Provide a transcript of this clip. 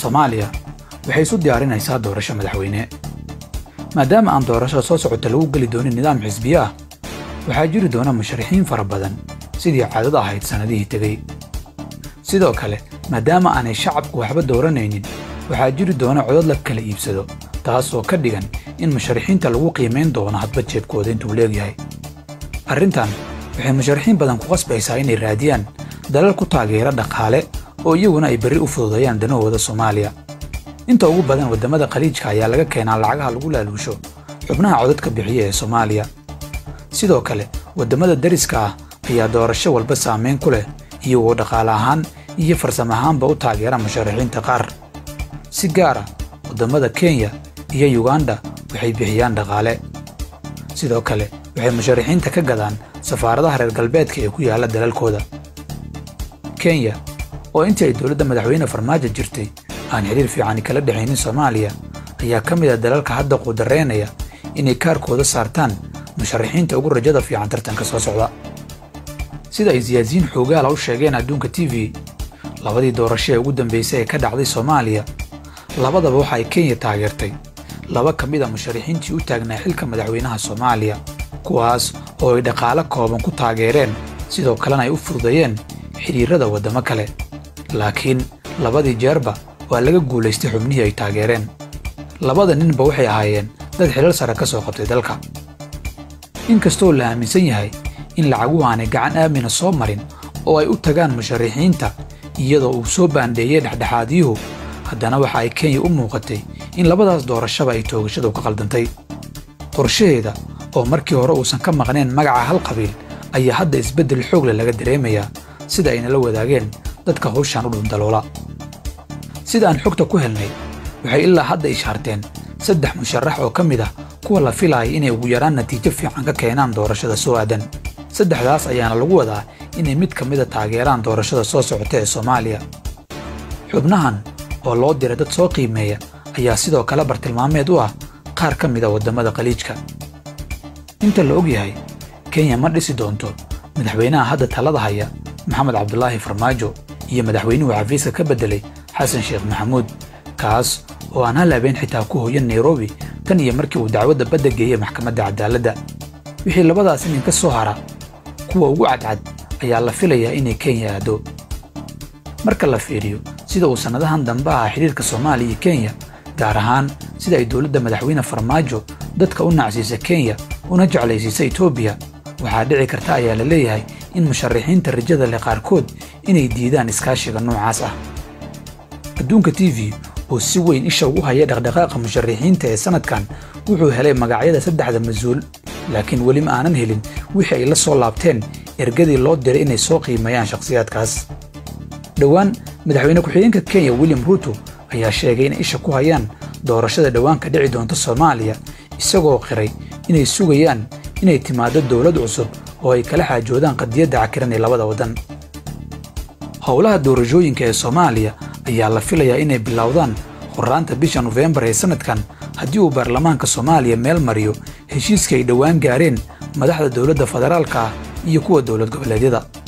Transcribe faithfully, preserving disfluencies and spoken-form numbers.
Soomaaliya waxay isu diyaarinaysaa doorasho madaxweyne maadaama aan doorasho soo socota lagu gali doonin nidaam xisbiya ah waxaa jiri doona musharaxiin fara badan sidii caadada ahayd sanadihii tagay sidoo kale maadaama aanay shacabku waxba dooranaynin waxaa jiri doona codad la kala iibsado taas oo ka dhigan in musharaxiinta lagu qiimeyn doono hadba jeebkooda intuu leeyahay arrintan waxay musharaxiin badan ku qasbaysaa inay raadiyaan dalal ku taageera dhaqaale oo iyaguna ay bari u fududeeyaan danahooda Soomaaliya inta ugu badan wadamada khaliijka ayaa laga keenaa lacagaha lagu laaluusho xubnaha codadka bixiya ee Soomaaliya sidoo kale wadamada dariska ah ayaa doorasho walba saameyn ku leh iyagoo dhaqaale ahaan iyo farsamo ahaanba u taageera musharaxiinta qaar si gaar ah wadamada Kenya iyo Uganda waxay bixiyaan dhaqaale sidoo kale waxay musharaxiinta ka gadaan safaaradaha reer galbeedka ee ku yaala dalalkooda Kenya oo intii ay dawladda madaxweyne Farmaajo jirtay aan xiriir fiican kala dhaxaynin Soomaaliya ayaa ka mid ah dalalka hadda qudareynaya inay kaarkooda saartaan musharaxiinta ugu rajada fiican tartanka soo socda sida ay siyaasiyiin xoogaal u sheegeen adduunka T V labadii doorasho ee ugu dambeysay ee ka dhacday Soomaaliya labadaba waxa ay Kenya taageertay laba ka mid ah musharaxiintii u taagnaa xilka madaxweynaha Soomaaliya kuwaas oo ay dhaqaale kooban ku taageereen sidoo kalena ay u fududeeyeen xiriirada wadamo kale laakiin labadii jeerba waa laga guuleystay xubnihii ay taageereen labada ninba waxay ahaayeen dad xilal sare ka soo qabtay dalka inkastoo la aaminsan yahay in lacaguhu aanay gacan aamina soo marin oo ay u tagaan musharaxiinta iyadoo uu soo baandheeyay dhexdhexaadiyuhu haddana waxa ay Kenya u muuqatay in labadaas doorashaba ay toogashadu ka qaldantay qorshaheeda oo markii hore uusan ka maqneen magaca hal qabiil ayaa hadda isbeddel xoog leh laga dareemayaa sida ayna la wadaageen dadka hawshan u dhundaloola sida aan xogta ku helnay waxay ilaa hadda ishaarteen saddex musharax oo ka mid ah kuwa la filayo inay ugu yaraan natiijo fiican ka keenaan doorashada soo aadan saddexdaas ayaana lagu wadaa inay mid ka mid ah taageeraan doorashada soo socota ee Soomaaliya xubnahan oo loo diray dad soo qiimeeya ayaa sidoo kale bartilmaameed u ah qaar ka mid ah wadamada khaliijka inta la og yahay Kenya ma dhisi doonto madaxweynaha hadda talada haya Maxamed Cabdullaahi Farmaajo iyo madaxweynuhu xafiiska ka bedelay Xasan Sheekh Maxamuud kaas oo aan halaabeen xitaa ku hooyan Nairobi tan iyo markii uu dacwadda badda geeyay maxkamadda cadaaladda wixii labadaas nin ka soo hara kuwa ugu cadcad ayaa la filayaa inay Kenya aado marka la fiiriyo sida uu sanadahan dambe ah xiriirka Soomaaliya iyo Kenya gaar ahaan sida ay dawladda madaxweyne Farmaajo dadka u nacsiisay Kenya una jeclaysiisay Itoobiya waxaa dhici karta ayaa la leeyahay in musharaxiinta rajada leh qaarkood inay diidaan iskaashiga noocaas ah adduunka T V oo si weyn isha ugu haya dhaqdhaqaaqa musharaxiinta ee sanadkan wuxuu helay magacyada saddexda mas'uul laakiin weli ma aanan helin wixii ay la soo laabteen ergadii loo diray inay soo qiimeeyaan shakhsiyaadkaas dhawaan madaxweyne ku-xigeenka Kenya William Ruto ayaa sheegay in isha ku hayaan doorashada dhawaan ka dhici doonta Soomaaliya isagoo qiray inay sugayaan inay timaado dawlad cusub oo ay kala xaajoodaan qadiyadda cakiran ee labada wadan howlaha doorashooyinka ee Soomaaliya ayaa la filayaa inay bilowdaan qoraanta bisha November ee sanadkan haddii uu baarlamaanka Soomaaliya meel mariyo heshiiska ay dhawaan gaareen madaxda dawladda federaalka iyo kuwa dawlad goboleedyada